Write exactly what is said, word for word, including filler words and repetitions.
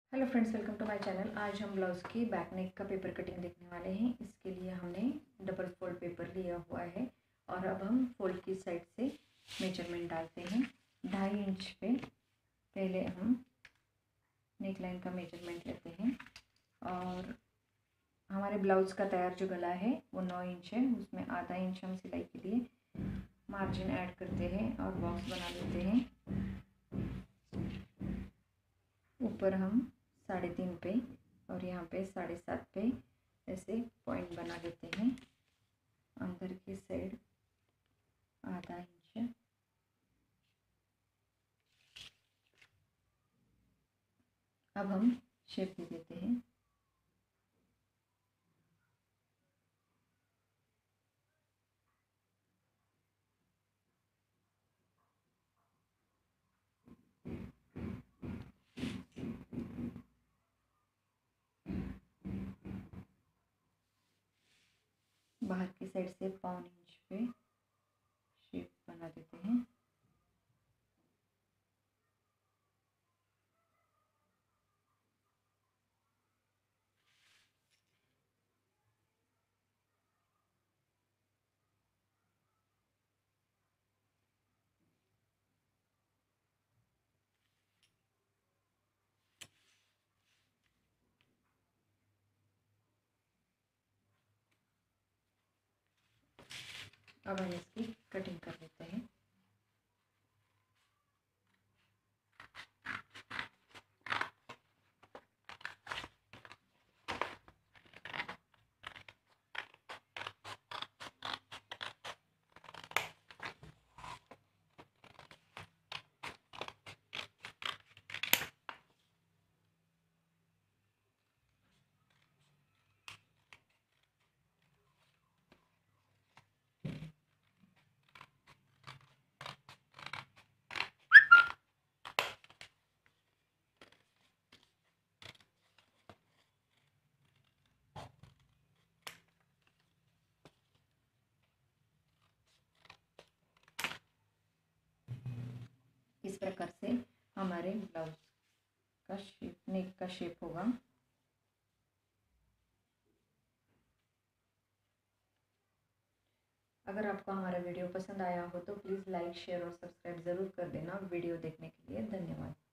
Hello friends, welcome to my channel. आज हम blouse की बैक नेक का पेपर कटिंग देखने वाले हैं। इसके लिए हमने डबल फोल्ड पेपर लिया हुआ है और अब हम फोल्ड की साइड से मेजरमेंट डालते हैं। ढाई इंच पे पहले हम नेक लाइन का मेजरमेंट लेते हैं और हमारे ब्लाउज़ का तैयार जो गला है वो नौ इंच है। उसमें आधा इंच हम सिलाई के लिए मार्जिन ऐड करते हैं और बॉक्स बना लेते हैं। ऊपर हम साढ़े तीन पे और यहाँ पे साढ़े सात पे ऐसे पॉइंट बना देते हैं। अंदर की साइड आधा इंच, अब हम शेप दे देते हैं। बाहर की साइड से पौन इंच पे शेप बना देते हैं। अब हम इसकी कटिंग कर लेते हैं। इस प्रकार से हमारे ब्लाउज का शेप, नेक का शेप होगा। अगर आपको हमारा वीडियो पसंद आया हो तो प्लीज़ लाइक, शेयर और सब्सक्राइब ज़रूर कर देना। वीडियो देखने के लिए धन्यवाद।